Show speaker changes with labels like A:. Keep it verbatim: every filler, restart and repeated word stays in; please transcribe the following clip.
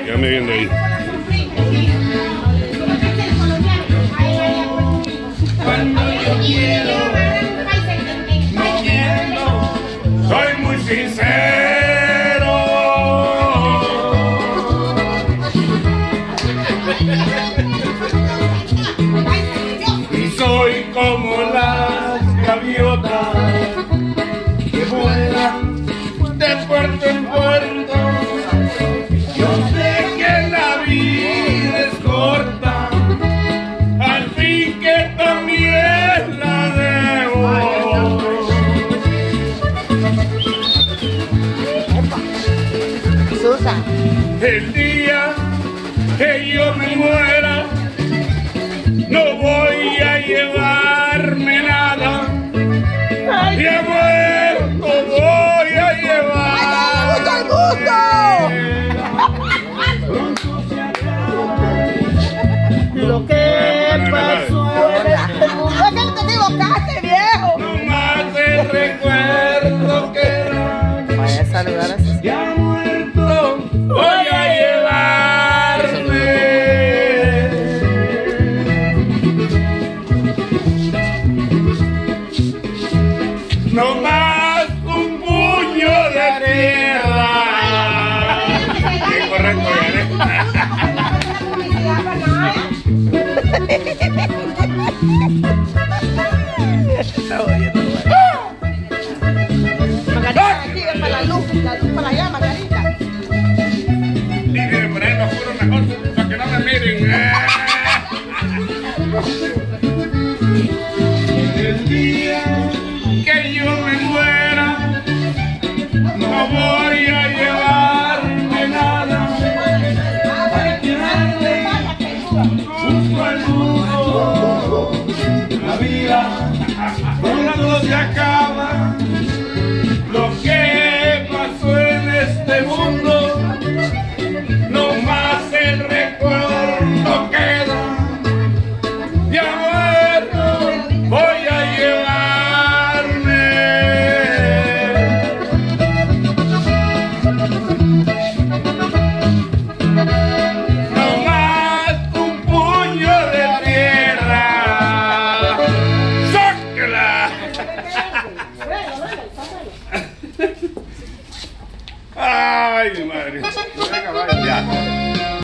A: Ya me viene ahí.
B: Cuando yo quiero, no quiero,
A: Soy muy sincero. Y soy como las gaviotas que vuelan de puerto en puerto. Yo sé que la vida es corta, al fin que también la debo.
C: Susa.
A: El día que yo me muera, no voy a llevarme nada. Y a muerto voy a llevar.
C: ¡Ay, qué gusto, el gusto! Lo que pasó en este mundo. ¿Qué te equivocaste, viejo?
A: No más el recuerdo queda.
C: Vaya a saludar a sus...
A: Ya muerto voy a llevarme. No más un puño de tierra. Sí, correcto,
C: Margarita, aquí es para la luz, la luz para allá, Margarita.
A: Sí, miren, por ahí me juro mejor para que no me miren. El día que yo me muera, no voy a llevarme nada. Para quedarle justo al mundo. La vida pronto se acaba. Lo que pasó en este mundo, no más el recuerdo queda. Ya muerto voy a llevarme. No más un puño de tierra. ¡Sáquela! Ay, mi madre.